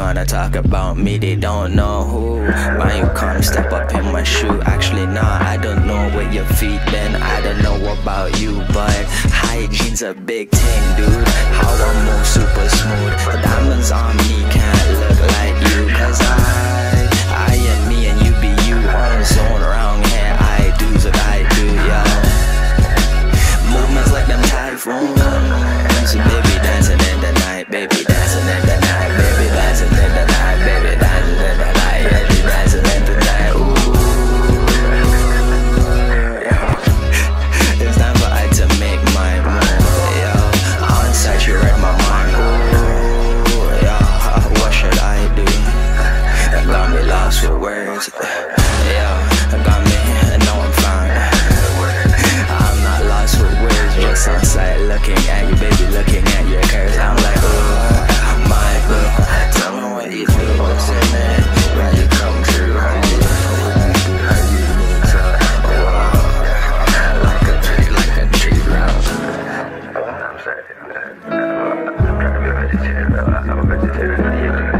gonna talk about me, they don't know who. Why you come step up in my shoe? Actually nah, I don't know where your feet been, I don't know about you, but hygiene's a big thing, dude. How I move super smooth, the diamonds on me can't look like you. Cause I am me and you be you. On zone around here, I do's what I do, yo. Movements like them typhoons. Baby dancing in the night, baby dancing in the night, baby dancing in the night, baby dancing in the night, yeah, she dancing in the night. Ooh, it's time for I to make my move, yo. I wanna saturate my mind. Ooh, yo, what should I do? That got me lost for words. Yo, that got me, and now I'm fine. I'm not lost for words, just on sight looking at you, baby, looking at your curves. I'm like, oh, my boo, tell me what you do, what's in it, when you come true, how you need to, like a tree ground. I'm sorry, I'm trying to be a vegetarian, I'm a vegetarian.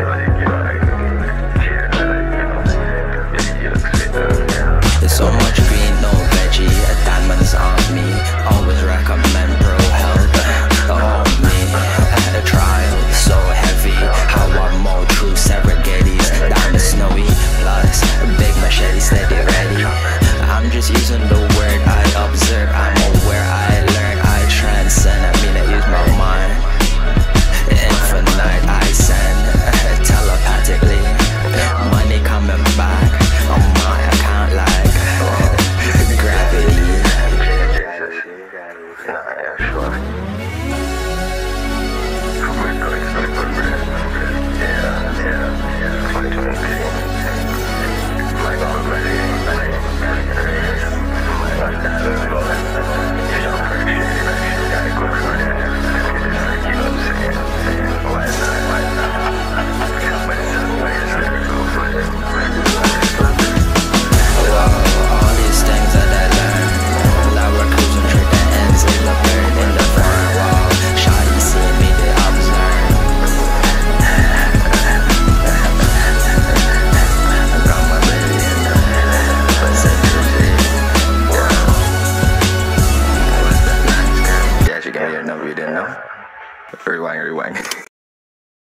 There's so much green, no veggie, diamonds on me. Always recommend pro health. Oh me, the trial so heavy. How I mow through Serengeti's, down the snowy. Plus big machete steady ready. I'm just using the word I observe. I'm aware, I learn, I transcend. I mean I use my mind. Infinite I send telepathically. Money coming back on my account like gravity. Rewind.